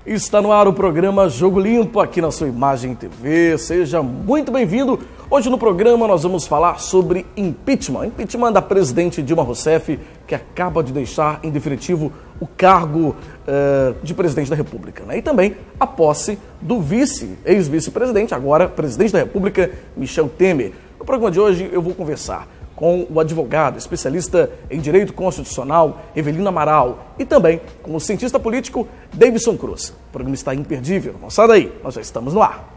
Está no ar o programa Jogo Limpo, aqui na sua Imagem TV. Seja muito bem-vindo. Hoje no programa nós vamos falar sobre impeachment. Impeachment da presidente Dilma Rousseff, que acaba de deixar em definitivo o cargo de presidente da República, né? E também a posse do ex-vice-presidente, agora presidente da República, Michel Temer. No programa de hoje eu vou conversar com o advogado, especialista em direito constitucional, Evelino Amaral, e também com o cientista político, Davidson Cruz. O programa está imperdível. Não sai daí, nós já estamos no ar.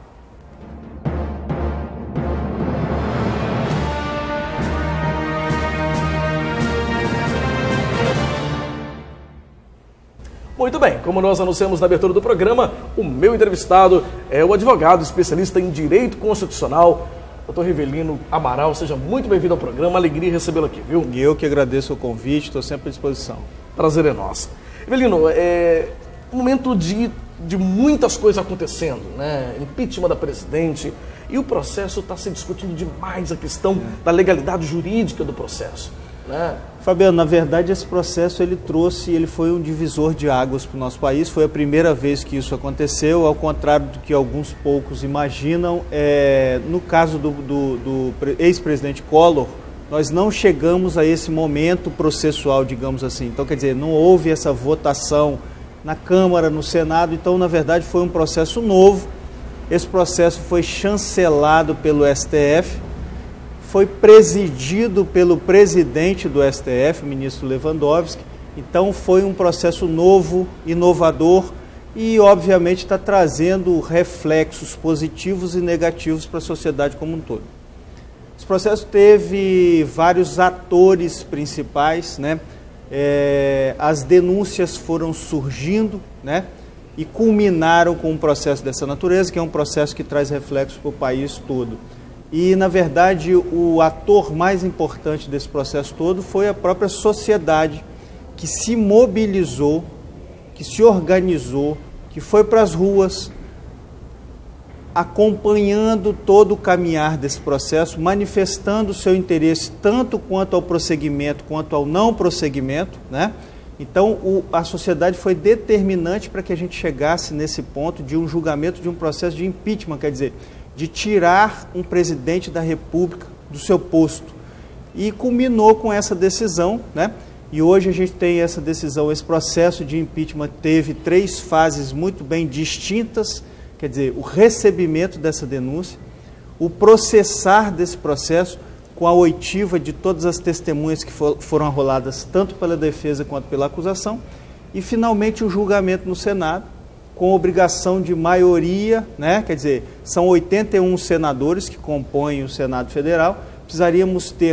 Muito bem, como nós anunciamos na abertura do programa, o meu entrevistado é o advogado especialista em direito constitucional, Dr. Evelino Amaral. Seja muito bem-vindo ao programa, alegria recebê-lo aqui, viu? E eu que agradeço o convite, estou sempre à disposição. Prazer é nosso. Evelino, é um momento de muitas coisas acontecendo, né? Impeachment da presidente, e o processo está se discutindo demais a questão da legalidade jurídica do processo, né? Fabiano, na verdade esse processo ele foi um divisor de águas para o nosso país, foi a primeira vez que isso aconteceu, ao contrário do que alguns poucos imaginam. No caso do ex-presidente Collor, nós não chegamos a esse momento processual, digamos assim. Então, quer dizer, não houve essa votação na Câmara, no Senado, então na verdade foi um processo novo. Esse processo foi chancelado pelo STF, foi presidido pelo presidente do STF, o ministro Lewandowski. Então foi um processo novo, inovador e obviamente está trazendo reflexos positivos e negativos para a sociedade como um todo. Esse processo teve vários atores principais, né? As denúncias foram surgindo, né? E culminaram com um processo dessa natureza, que é um processo que traz reflexos para o país todo. E, na verdade, o ator mais importante desse processo todo foi a própria sociedade, que se mobilizou, que se organizou, que foi para as ruas, acompanhando todo o caminhar desse processo, manifestando o seu interesse tanto quanto ao prosseguimento quanto ao não prosseguimento, né? Então, a sociedade foi determinante para que a gente chegasse nesse ponto de um julgamento, de um processo de impeachment, quer dizer, de tirar um presidente da República do seu posto. E culminou com essa decisão, né? E hoje a gente tem essa decisão, esse processo de impeachment teve 3 fases muito bem distintas, quer dizer, o recebimento dessa denúncia, o processar desse processo com a oitiva de todas as testemunhas que foram arroladas tanto pela defesa quanto pela acusação, e finalmente o julgamento no Senado, com obrigação de maioria, né? Quer dizer, são 81 senadores que compõem o Senado Federal, precisaríamos ter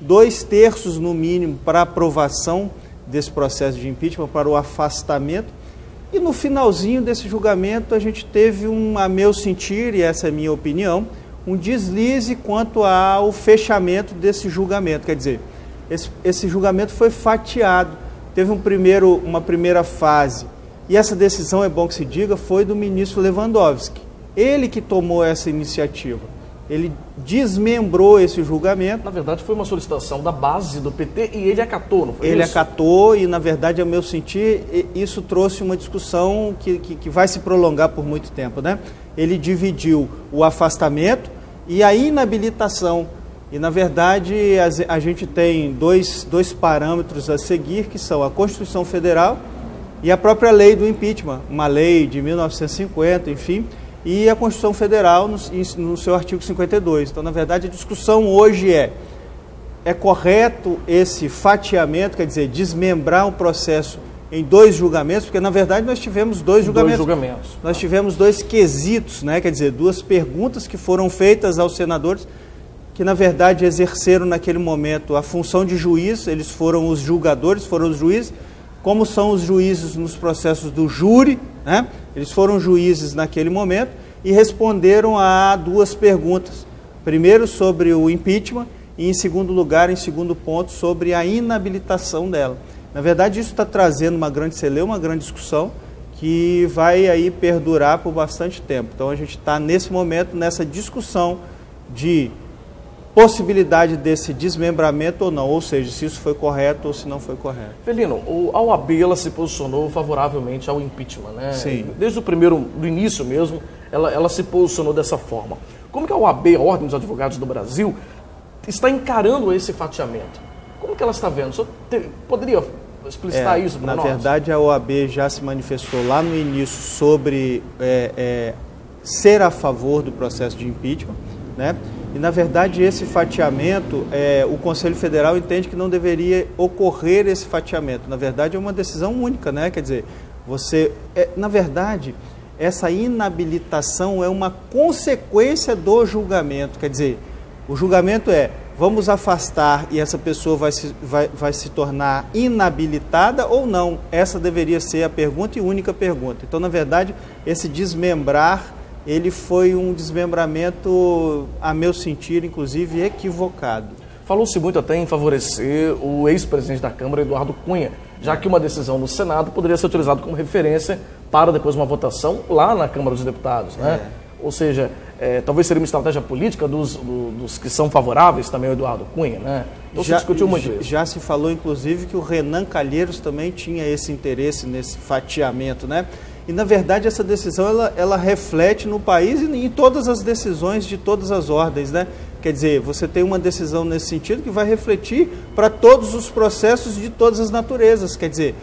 2/3 no mínimo para aprovação desse processo de impeachment, para o afastamento, e no finalzinho desse julgamento a gente teve a meu sentir, e essa é a minha opinião, um deslize quanto ao fechamento desse julgamento, quer dizer, esse julgamento foi fatiado, teve uma primeira fase. E essa decisão, é bom que se diga, foi do ministro Lewandowski. Ele que tomou essa iniciativa. Ele desmembrou esse julgamento. Na verdade, foi uma solicitação da base do PT e ele acatou, não foi isso? Ele acatou e, na verdade, ao meu sentir, isso trouxe uma discussão que vai se prolongar por muito tempo, né? Ele dividiu o afastamento e a inabilitação. E, na verdade, a gente tem dois parâmetros a seguir, que são a Constituição Federal e a própria lei do impeachment, uma lei de 1950, enfim, e a Constituição Federal no seu artigo 52. Então, na verdade, a discussão hoje é correto esse fatiamento, quer dizer, desmembrar um processo em 2 julgamentos, porque, na verdade, nós tivemos 2 julgamentos. Nós tivemos 2 quesitos, né? Quer dizer, 2 perguntas que foram feitas aos senadores, que, na verdade, exerceram naquele momento a função de juiz, eles foram os julgadores, foram os juízes, como são os juízes nos processos do júri, né? Eles foram juízes naquele momento e responderam a 2 perguntas. Primeiro sobre o impeachment e, em segundo lugar, em segundo ponto, sobre a inabilitação dela. Na verdade, isso está trazendo uma grande celeuma, uma grande discussão que vai aí perdurar por bastante tempo. Então, a gente está, nesse momento, nessa discussão de possibilidade desse desmembramento ou não, ou seja, se isso foi correto ou se não foi correto. Rivelino, a OAB ela se posicionou favoravelmente ao impeachment, né? Sim. Desde do início mesmo, ela se posicionou dessa forma. Como que a OAB, a Ordem dos Advogados do Brasil, está encarando esse fatiamento? Como que ela está vendo? O senhor poderia explicitar isso para nós? Na verdade, a OAB já se manifestou lá no início sobre ser a favor do processo de impeachment, né? E, na verdade, esse fatiamento, o Conselho Federal entende que não deveria ocorrer esse fatiamento. Na verdade, é uma decisão única, né? Quer dizer, na verdade, essa inabilitação é uma consequência do julgamento. Quer dizer, o julgamento vamos afastar e essa pessoa vai se tornar inabilitada ou não? Essa deveria ser a pergunta e única pergunta. Então, na verdade, esse desmembrar, ele foi um desmembramento, a meu sentir, inclusive, equivocado. Falou-se muito até em favorecer o ex-presidente da Câmara, Eduardo Cunha, já que uma decisão no Senado poderia ser utilizada como referência para depois uma votação lá na Câmara dos Deputados, né? Ou seja, talvez seria uma estratégia política dos que são favoráveis também ao Eduardo Cunha, né? Então se discutiu muito isso. Já se falou, inclusive, que o Renan Calheiros também tinha esse interesse nesse fatiamento, né? E, na verdade, essa decisão ela reflete no país e em todas as decisões de todas as ordens, né? Quer dizer, você tem uma decisão nesse sentido que vai refletir para todos os processos de todas as naturezas. Quer dizer,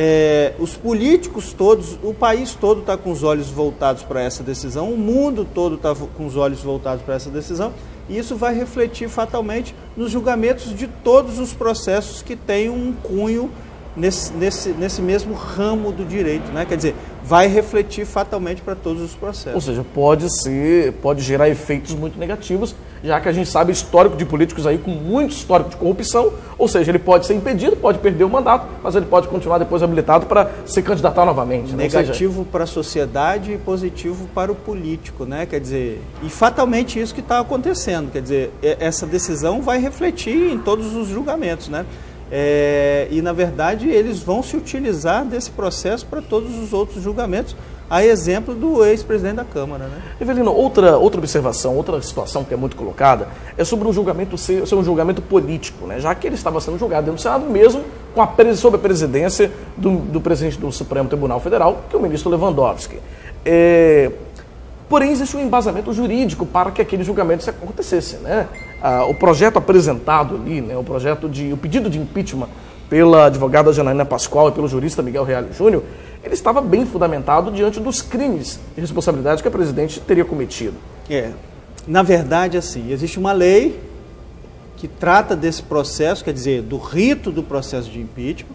os políticos todos, o país todo está com os olhos voltados para essa decisão, o mundo todo está com os olhos voltados para essa decisão, e isso vai refletir fatalmente nos julgamentos de todos os processos que têm um cunho nesse mesmo ramo do direito, né? Quer dizer, vai refletir fatalmente para todos os processos. Ou seja, pode gerar efeitos muito negativos, já que a gente sabe histórico de políticos aí com muito histórico de corrupção, ou seja, ele pode ser impedido, pode perder o mandato, mas ele pode continuar depois habilitado para se candidatar novamente. Negativo para a sociedade e positivo para o político, né? Quer dizer, e fatalmente isso que está acontecendo, quer dizer, essa decisão vai refletir em todos os julgamentos, né? E, na verdade, eles vão se utilizar desse processo para todos os outros julgamentos, a exemplo do ex-presidente da Câmara, né? Evelino, outra observação, outra situação que é muito colocada é sobre o julgamento ser um julgamento político, né? Já que ele estava sendo julgado dentro do Senado mesmo sob a presidência do presidente do Supremo Tribunal Federal, que é o ministro Lewandowski. Porém, existe um embasamento jurídico para que aquele julgamento acontecesse, né? O projeto apresentado ali, né, o pedido de impeachment pela advogada Janaína Pascoal e pelo jurista Miguel Reale Júnior, ele estava bem fundamentado diante dos crimes de responsabilidade que a presidente teria cometido. Na verdade, assim, existe uma lei que trata desse processo, quer dizer, do rito do processo de impeachment.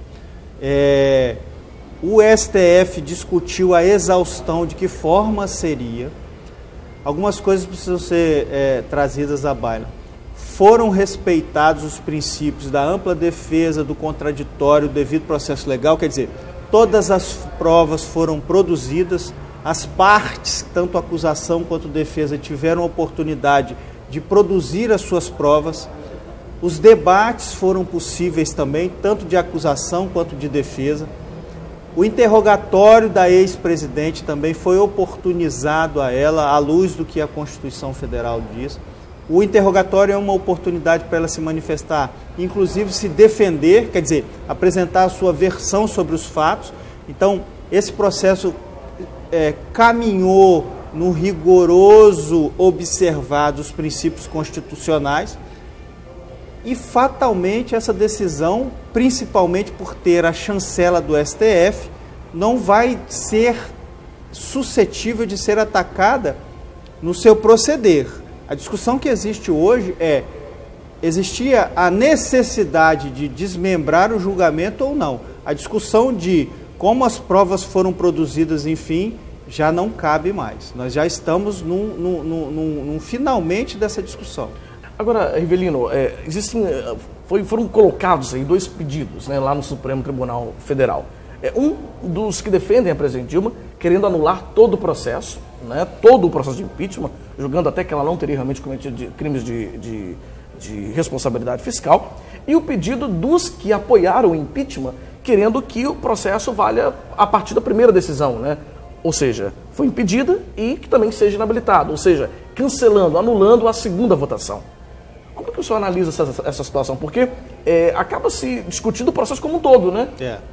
O STF discutiu a exaustão de que forma seria. Algumas coisas precisam ser trazidas à baila. Foram respeitados os princípios da ampla defesa, do contraditório, do devido processo legal, quer dizer, todas as provas foram produzidas, as partes, tanto acusação quanto defesa, tiveram oportunidade de produzir as suas provas, os debates foram possíveis também, tanto de acusação quanto de defesa. O interrogatório da ex-presidente também foi oportunizado a ela, à luz do que a Constituição Federal diz. O interrogatório é uma oportunidade para ela se manifestar, inclusive se defender, quer dizer, apresentar a sua versão sobre os fatos. Então, esse processo caminhou no rigoroso observar dos princípios constitucionais e, fatalmente, essa decisão, principalmente por ter a chancela do STF, não vai ser suscetível de ser atacada no seu proceder. A discussão que existe hoje existia a necessidade de desmembrar o julgamento ou não. A discussão de como as provas foram produzidas, enfim, já não cabe mais. Nós já estamos num finalmente dessa discussão. Agora, Rivelino, foram colocados aí 2 pedidos, né, lá no Supremo Tribunal Federal. Um dos que defendem a presidente Dilma, querendo anular todo o processo, né, todo o processo de impeachment, julgando até que ela não teria realmente cometido crimes de responsabilidade fiscal, e o pedido dos que apoiaram o impeachment, querendo que o processo valha a partir da primeira decisão, né? Ou seja, foi impedida e que também seja inabilitado, ou seja, cancelando, anulando a segunda votação. Como o senhor analisa essa situação? Porque acaba se discutindo o processo como um todo, né?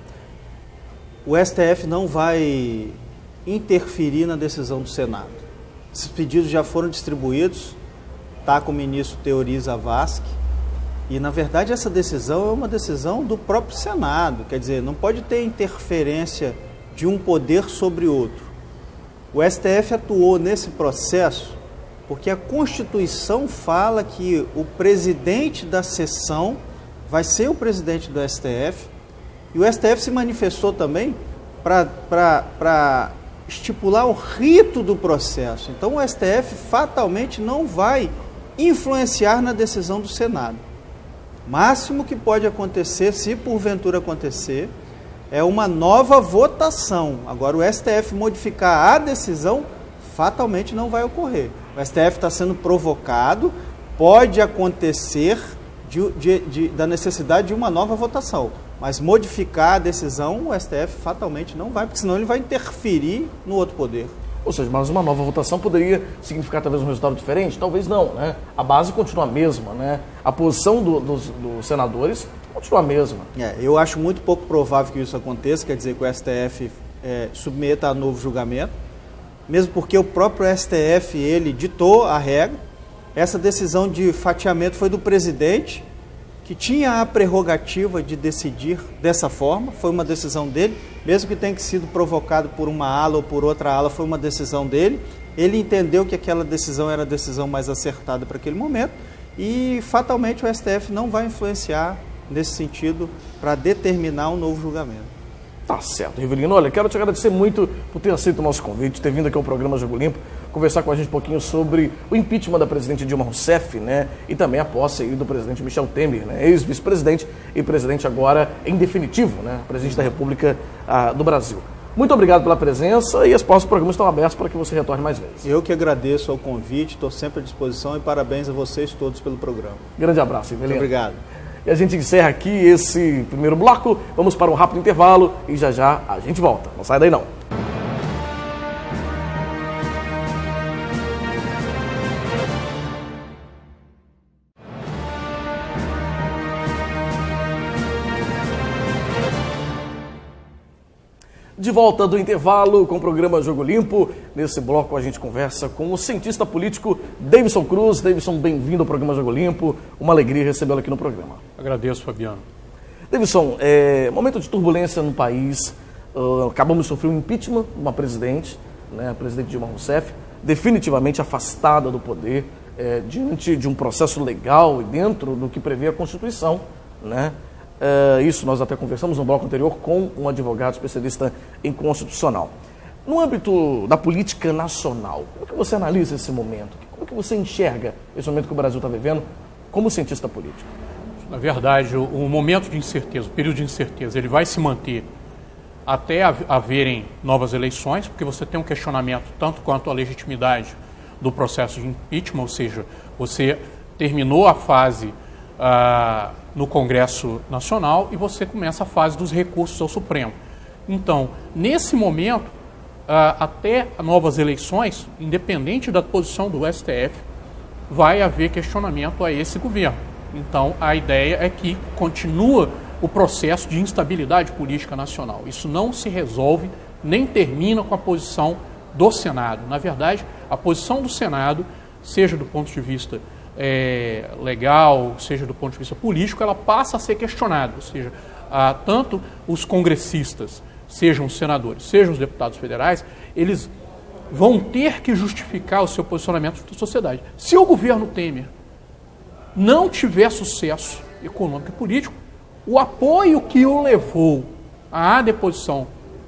O STF não vai interferir na decisão do Senado. Esses pedidos já foram distribuídos, está com o ministro Teori Zavascki, e, na verdade, essa decisão é uma decisão do próprio Senado, quer dizer, não pode ter interferência de um poder sobre outro. O STF atuou nesse processo porque a Constituição fala que o presidente da sessão vai ser o presidente do STF, e o STF se manifestou também para estipular o rito do processo. Então, o STF fatalmente não vai influenciar na decisão do Senado. O máximo que pode acontecer, se porventura acontecer, é uma nova votação. Agora, o STF modificar a decisão, fatalmente não vai ocorrer. O STF está sendo provocado, pode acontecer da necessidade de uma nova votação. Mas modificar a decisão, o STF fatalmente não vai, porque senão ele vai interferir no outro poder. Ou seja, mas uma nova votação poderia significar talvez um resultado diferente? Talvez não, né? A base continua a mesma, né? A posição dos senadores continua a mesma. Eu acho muito pouco provável que isso aconteça, quer dizer, que o STF submeta a novo julgamento, mesmo porque o próprio STF, ele ditou a regra. Essa decisão de fatiamento foi do presidente, que tinha a prerrogativa de decidir dessa forma, foi uma decisão dele, mesmo que tenha sido provocado por uma ala ou por outra ala, foi uma decisão dele. Ele entendeu que aquela decisão era a decisão mais acertada para aquele momento e, fatalmente, o STF não vai influenciar nesse sentido para determinar um novo julgamento. Tá certo, Rivelino. Olha, quero te agradecer muito por ter aceito o nosso convite, ter vindo aqui ao programa Jogo Limpo, conversar com a gente um pouquinho sobre o impeachment da presidente Dilma Rousseff, né? E também a posse aí do presidente Michel Temer, né? Ex-vice-presidente e presidente agora em definitivo, né? Presidente da República do Brasil. Muito obrigado pela presença e os próximos programas estão abertos para que você retorne mais vezes. Eu que agradeço ao convite, estou sempre à disposição e parabéns a vocês todos pelo programa. Grande abraço, Rivelino. Muito obrigado. E a gente encerra aqui esse primeiro bloco, vamos para um rápido intervalo e já já a gente volta. Não sai daí não. De volta do intervalo com o programa Jogo Limpo. Nesse bloco a gente conversa com o cientista político Davidson Cruz. Davidson, bem-vindo ao programa Jogo Limpo. Uma alegria recebê-lo aqui no programa. Agradeço, Fabiano. Davidson, momento de turbulência no país. Acabamos de sofrer um impeachment de uma presidente, né, a presidente Dilma Rousseff, definitivamente afastada do poder, diante de um processo legal e dentro do que prevê a Constituição, né? Isso nós até conversamos no bloco anterior com um advogado especialista em constitucional. No âmbito da política nacional, como que você analisa esse momento? Como que você enxerga esse momento que o Brasil está vivendo como cientista político? Na verdade, o momento de incerteza, o período de incerteza, ele vai se manter até haverem novas eleições, porque você tem um questionamento tanto quanto à legitimidade do processo de impeachment, ou seja, você terminou a fase no Congresso Nacional e você começa a fase dos recursos ao Supremo. Então, nesse momento, até novas eleições, independente da posição do STF, vai haver questionamento a esse governo. Então, a ideia é que continua o processo de instabilidade política nacional. Isso não se resolve nem termina com a posição do Senado. Na verdade, a posição do Senado, seja do ponto de vista legal, seja do ponto de vista político, ela passa a ser questionada. Ou seja, tanto os congressistas, sejam os senadores, sejam os deputados federais, eles vão ter que justificar o seu posicionamento da sociedade. Se o governo Temer não tiver sucesso econômico e político, o apoio que o levou à deposição,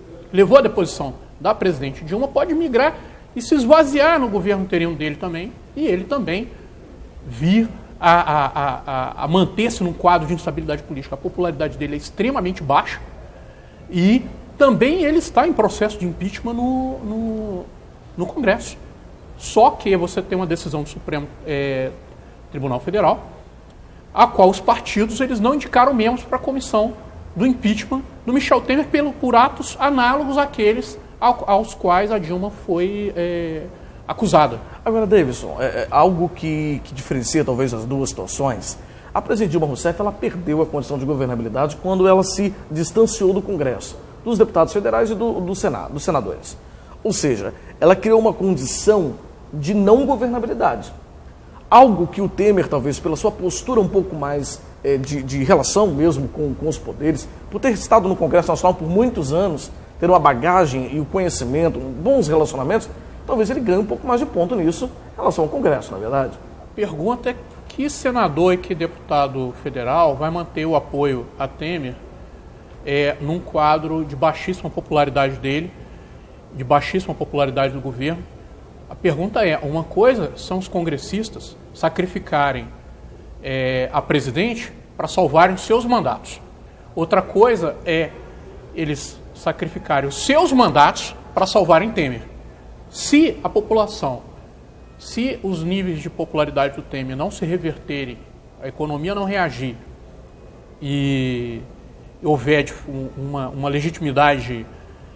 da presidente Dilma pode migrar e se esvaziar no governo interino dele também, e ele também vir a manter-se num quadro de instabilidade política. A popularidade dele é extremamente baixa e também ele está em processo de impeachment no Congresso. Só que você tem uma decisão do Supremo Tribunal Federal, a qual os partidos eles não indicaram membros para a comissão do impeachment do Michel Temer por atos análogos àqueles aos quais a Dilma foi acusada. Agora, Davidson, algo que diferencia talvez as duas situações. A presidente Dilma Rousseff, ela perdeu a condição de governabilidade quando ela se distanciou do Congresso, dos deputados federais e do Senado, dos senadores. Ou seja, ela criou uma condição de não governabilidade. Algo que o Temer, talvez pela sua postura um pouco mais de relação mesmo com os poderes, por ter estado no Congresso Nacional por muitos anos, ter uma bagagem e o conhecimento, bons relacionamentos, talvez ele ganhe um pouco mais de ponto nisso em relação ao Congresso, na verdade. A pergunta é que senador e que deputado federal vai manter o apoio a Temer num quadro de baixíssima popularidade dele, de baixíssima popularidade do governo. A pergunta é, uma coisa são os congressistas sacrificarem a presidente para salvarem seus mandatos. Outra coisa é eles sacrificarem os seus mandatos para salvarem Temer. Se a população, se os níveis de popularidade do Temer não se reverterem, a economia não reagir e houver uma legitimidade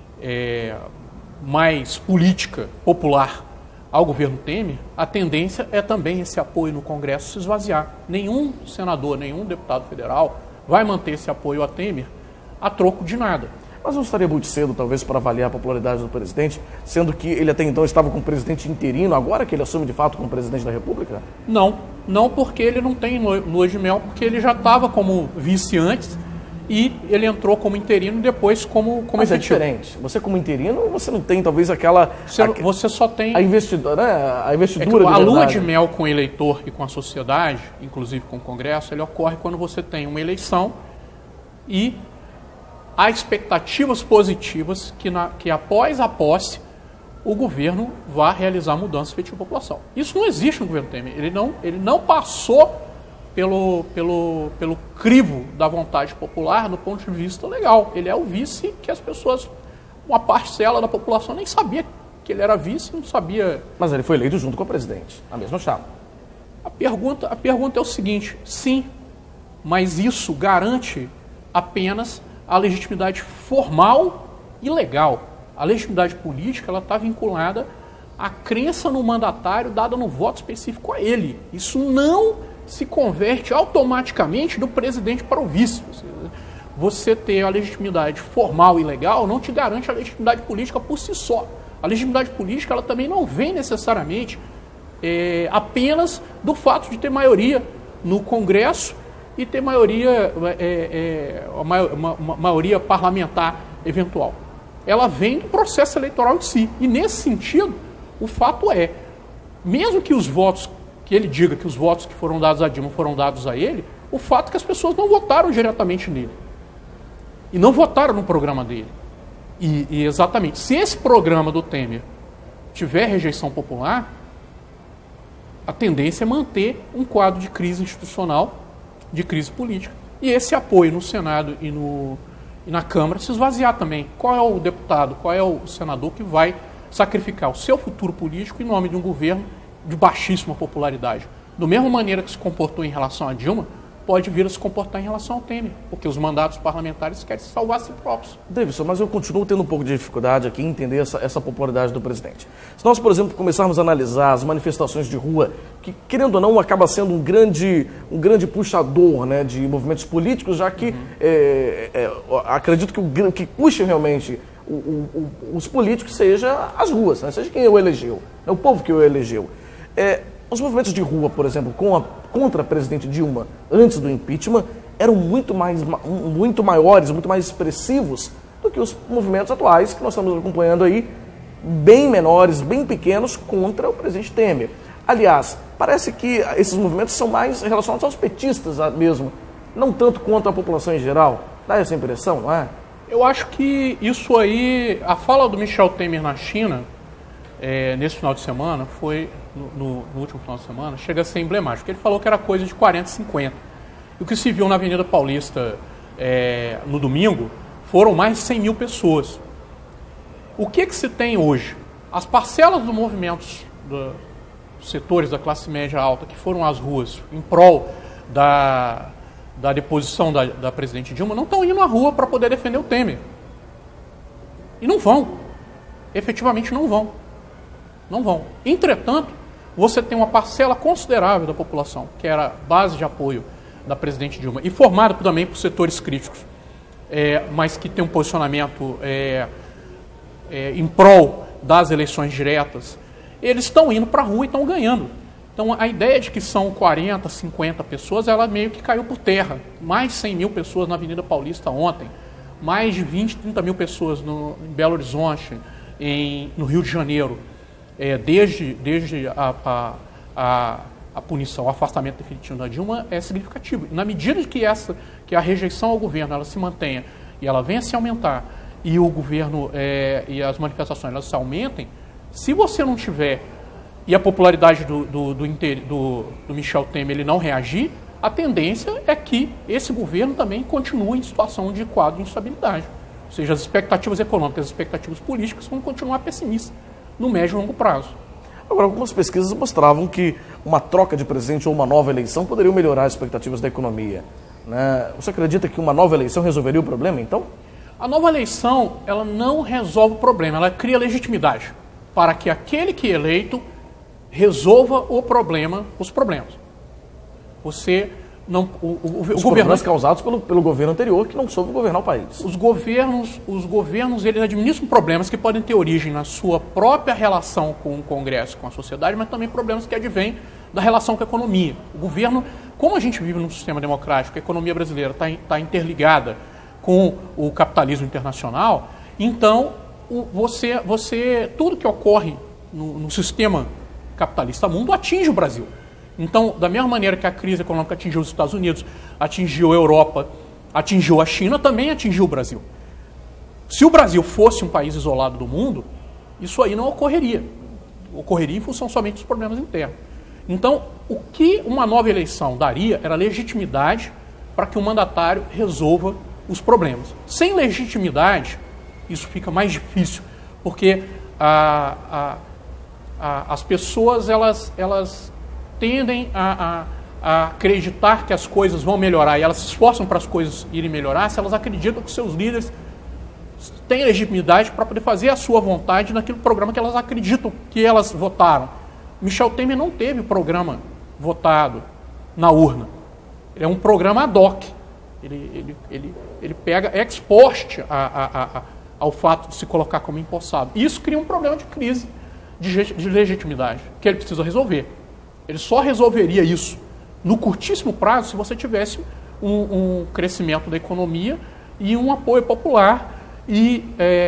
mais política, popular ao governo Temer, a tendência é também esse apoio no Congresso se esvaziar. Nenhum senador, nenhum deputado federal vai manter esse apoio a Temer a troco de nada. Mas não estaria muito cedo, talvez, para avaliar a popularidade do presidente, sendo que ele até então estava com o presidente interino, agora que ele assume de fato como presidente da República? Não porque ele não tem lua de mel, porque ele já estava como vice antes e ele entrou como interino e depois como Mas efetivo. É diferente. Você como interino, você não tem talvez aquela... Você só tem... A investidura, né? A investidura a lua de mel com o eleitor e com a sociedade, inclusive com o Congresso, ele ocorre quando você tem uma eleição e há expectativas positivas que após a posse o governo vá realizar mudanças efetivas à população. Isso não existe no governo Temer. Ele não passou pelo crivo da vontade popular do ponto de vista legal. Ele é o vice que as pessoas, uma parcela da população nem sabia que ele era vice, não sabia... Mas ele foi eleito junto com o presidente, a mesma chapa. A pergunta é o seguinte, sim, mas isso garante apenas a legitimidade formal e legal. A legitimidade política ela está vinculada à crença no mandatário dada no voto específico a ele. Isso não se converte automaticamente do presidente para o vice. Você ter a legitimidade formal e legal não te garante a legitimidade política por si só. A legitimidade política ela também não vem necessariamente apenas do fato de ter maioria no Congresso e ter maioria, uma maioria parlamentar eventual. Ela vem do processo eleitoral em si. E nesse sentido, o fato é, mesmo que os votos, que ele diga que os votos que foram dados a Dilma foram dados a ele, o fato é que as pessoas não votaram diretamente nele. E não votaram no programa dele. E exatamente, se esse programa do Temer tiver rejeição popular, a tendência é manter um quadro de crise institucional, de crise política. E esse apoio no Senado e na Câmara se esvaziar também. Qual é o deputado, qual é o senador que vai sacrificar o seu futuro político em nome de um governo de baixíssima popularidade? Da mesma maneira que se comportou em relação a Dilma, pode vir a se comportar em relação ao Temer, porque os mandatos parlamentares querem se salvar a si próprios. Davidson, mas eu continuo tendo um pouco de dificuldade aqui em entender essa popularidade do presidente. Se nós, por exemplo, começarmos a analisar as manifestações de rua, que, querendo ou não, acaba sendo um grande puxador, né, de movimentos políticos, já que acredito que o que puxa realmente os políticos seja as ruas, né, seja quem o elegeu, né, o povo que o elegeu. Os movimentos de rua, por exemplo, contra a presidente Dilma antes do impeachment, eram muito maiores, muito mais expressivos do que os movimentos atuais que nós estamos acompanhando aí, bem menores, bem pequenos, contra o presidente Temer. Aliás, parece que esses movimentos são mais relacionados aos petistas mesmo, não tanto contra a população em geral. Dá essa impressão, não é? Eu acho que isso aí, a fala do Michel Temer na China, nesse final de semana, foi no último final de semana, chega a ser emblemático. Ele falou que era coisa de 40, 50. E o que se viu na Avenida Paulista no domingo foram mais de 100 mil pessoas. O que se tem hoje? As parcelas dos movimentos dos setores da classe média alta que foram às ruas em prol da deposição da presidente Dilma não estão indo à rua para poder defender o Temer. E não vão. Efetivamente não vão. Não vão. Entretanto, você tem uma parcela considerável da população, que era base de apoio da presidente Dilma, e formada também por setores críticos, mas que tem um posicionamento em prol das eleições diretas, eles estão indo para a rua e estão ganhando. Então, a ideia de que são 40, 50 pessoas, ela meio que caiu por terra. Mais de 100 mil pessoas na Avenida Paulista ontem, mais de 20, 30 mil pessoas em Belo Horizonte, no Rio de Janeiro, desde a punição, o afastamento definitivo da Dilma, é significativo. Na medida que a rejeição ao governo ela se mantenha e ela venha a se aumentar, e o governo e as manifestações elas se aumentem, se você não tiver, e a popularidade do Michel Temer ele não reagir, a tendência é que esse governo também continue em situação de quadro de instabilidade. Ou seja, as expectativas econômicas, as expectativas políticas vão continuar pessimistas no médio e longo prazo. Agora, algumas pesquisas mostravam que uma troca de presidente ou uma nova eleição poderiam melhorar as expectativas da economia, né? Você acredita que uma nova eleição resolveria o problema, então? A nova eleição, ela não resolve o problema, ela cria legitimidade para que aquele que é eleito resolva os problemas. Você não... Os problemas causados pelo governo anterior, que não soube governar o país. Os governos, eles administram problemas que podem ter origem na sua própria relação com o Congresso, com a sociedade, mas também problemas que advêm da relação com a economia. O governo, como a gente vive num sistema democrático, a economia brasileira está interligada com o capitalismo internacional, então tudo que ocorre no sistema capitalista mundo atinge o Brasil. Então, da mesma maneira que a crise econômica atingiu os Estados Unidos, atingiu a Europa, atingiu a China, também atingiu o Brasil. Se o Brasil fosse um país isolado do mundo, isso aí não ocorreria. Ocorreria em função somente dos problemas internos. Então, o que uma nova eleição daria era legitimidade para que o mandatário resolva os problemas. Sem legitimidade, isso fica mais difícil, porque as pessoas elas tendem a acreditar que as coisas vão melhorar e elas se esforçam para as coisas irem melhorar se elas acreditam que seus líderes têm legitimidade para poder fazer a sua vontade naquele programa que elas acreditam que elas votaram. Michel Temer não teve o programa votado na urna. Ele é um programa ad hoc. Ele pega ex post ao fato de se colocar como empossado. Isso cria um problema de crise de legitimidade, que ele precisa resolver. Ele só resolveria isso no curtíssimo prazo se você tivesse um crescimento da economia e um apoio popular. E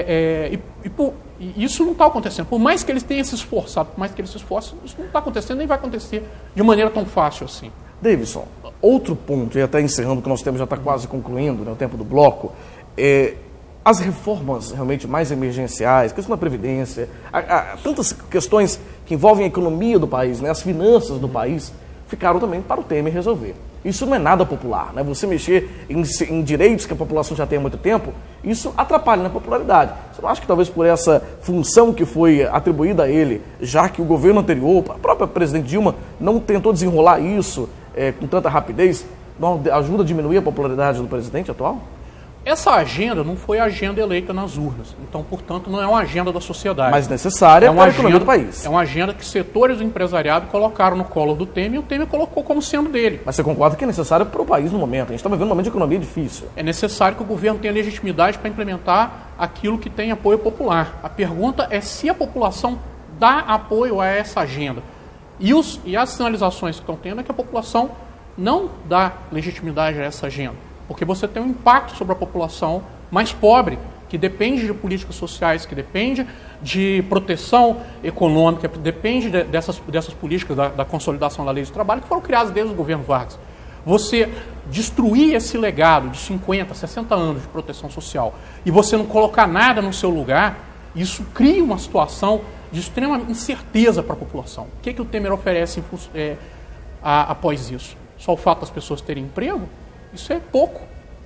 isso não está acontecendo. Por mais que eles tenham se esforçado, por mais que eles se esforcem, isso não está acontecendo, nem vai acontecer de maneira tão fácil assim. Davidson, outro ponto, e até encerrando, que nós temos já está quase concluindo, né, o tempo do bloco, as reformas realmente mais emergenciais, questão da Previdência, tantas questões que envolvem a economia do país, né, as finanças do país, ficaram também para o Temer resolver. Isso não é nada popular, né? Você mexer em direitos que a população já tem há muito tempo, isso atrapalha na popularidade. Você não acha que talvez por essa função que foi atribuída a ele, já que o governo anterior, a própria presidente Dilma, não tentou desenrolar isso com tanta rapidez, não ajuda a diminuir a popularidade do presidente atual? Essa agenda não foi a agenda eleita nas urnas, então, portanto, não é uma agenda da sociedade. Mas necessária para a economia do país. É uma agenda que setores do empresariado colocaram no colo do Temer e o Temer colocou como sendo dele. Mas você concorda que é necessário para o país no momento? A gente está vivendo um momento de economia difícil. É necessário que o governo tenha legitimidade para implementar aquilo que tem apoio popular. A pergunta é se a população dá apoio a essa agenda. E as sinalizações que estão tendo é que a população não dá legitimidade a essa agenda. Porque você tem um impacto sobre a população mais pobre, que depende de políticas sociais, que depende de proteção econômica, que depende dessas políticas da consolidação da lei do trabalho, que foram criadas desde o governo Vargas. Você destruir esse legado de 50, 60 anos de proteção social e você não colocar nada no seu lugar, isso cria uma situação de extrema incerteza para a população. O que o Temer oferece após isso? Só o fato das pessoas terem emprego? Isso é pouco.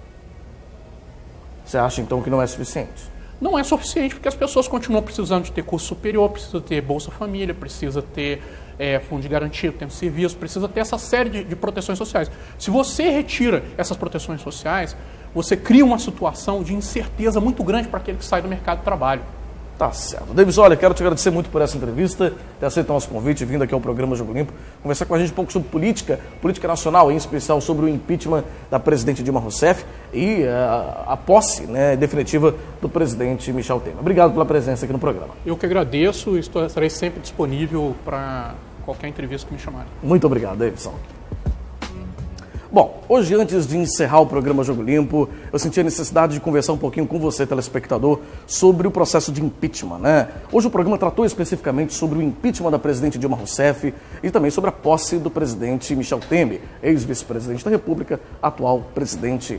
Você acha, então, que não é suficiente? Não é suficiente, porque as pessoas continuam precisando de ter curso superior, precisa ter Bolsa Família, precisa ter fundo de garantia, tempo de serviço, precisa ter essa série de proteções sociais. Se você retira essas proteções sociais, você cria uma situação de incerteza muito grande para aquele que sai do mercado de trabalho. Tá certo. Davis, olha, quero te agradecer muito por essa entrevista, ter aceito o nosso convite, vindo aqui ao programa Jogo Limpo, conversar com a gente um pouco sobre política nacional, em especial sobre o impeachment da presidente Dilma Rousseff e a posse, né, definitiva do presidente Michel Temer. Obrigado pela presença aqui no programa. Eu que agradeço e estarei sempre disponível para qualquer entrevista que me chamarem. Muito obrigado, Davidson. Bom, hoje, antes de encerrar o programa Jogo Limpo, eu senti a necessidade de conversar um pouquinho com você, telespectador, sobre o processo de impeachment, né? Hoje o programa tratou especificamente sobre o impeachment da presidente Dilma Rousseff e também sobre a posse do presidente Michel Temer, ex-vice-presidente da República, atual presidente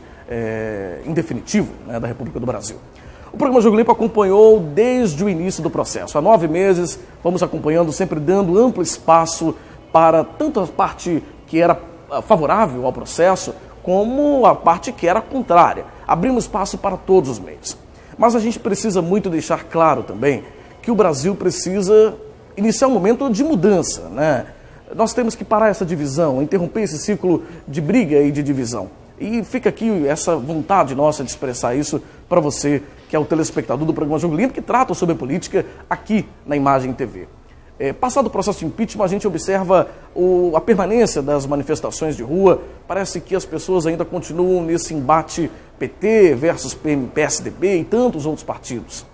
em definitivo, né, da República do Brasil. O programa Jogo Limpo acompanhou desde o início do processo. Há 9 meses, vamos acompanhando, sempre dando amplo espaço para tanto a parte que era favorável ao processo, como a parte que era contrária. Abrimos espaço para todos os meios. Mas a gente precisa muito deixar claro também que o Brasil precisa iniciar um momento de mudança, né? Nós temos que parar essa divisão, interromper esse ciclo de briga e de divisão. E fica aqui essa vontade nossa de expressar isso para você, que é o telespectador do programa Jogo Limpo, que trata sobre política aqui na Imagem TV. Passado o processo de impeachment, a gente observa a permanência das manifestações de rua. Parece que as pessoas ainda continuam nesse embate PT versus PSDB e tantos outros partidos.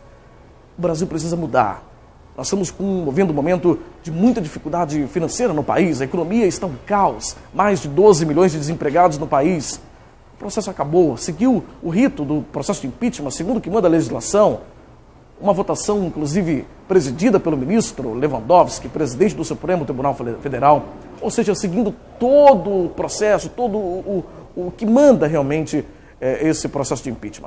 O Brasil precisa mudar. Nós estamos vivendo um momento de muita dificuldade financeira no país. A economia está um caos. Mais de 12 milhões de desempregados no país. O processo acabou. Seguiu o rito do processo de impeachment, segundo o que manda a legislação. Uma votação, inclusive, presidida pelo ministro Lewandowski, presidente do Supremo Tribunal Federal, ou seja, seguindo todo o processo, todo o que manda realmente esse processo de impeachment.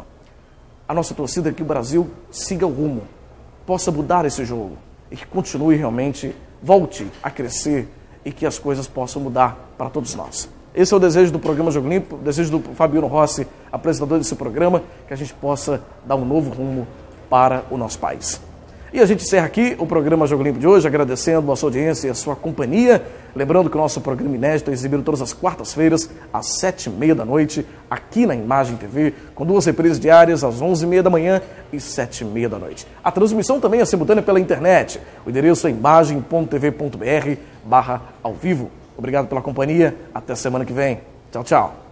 A nossa torcida é que o Brasil siga o rumo, possa mudar esse jogo e que continue realmente, volte a crescer e que as coisas possam mudar para todos nós. Esse é o desejo do programa Jogo Limpo, o desejo do Fabiano Rossi, apresentador desse programa, que a gente possa dar um novo rumo para o nosso país. E a gente encerra aqui o programa Jogo Limpo de hoje, agradecendo a sua audiência e a sua companhia. Lembrando que o nosso programa inédito é exibido todas as quartas-feiras, às 7h30 da noite, aqui na Imagem TV, com 2 reprises diárias, às 11h30 da manhã e 7h30 da noite. A transmissão também é simultânea pela internet. O endereço é imagem.tv.br/ao vivo. Obrigado pela companhia. Até semana que vem. Tchau, tchau.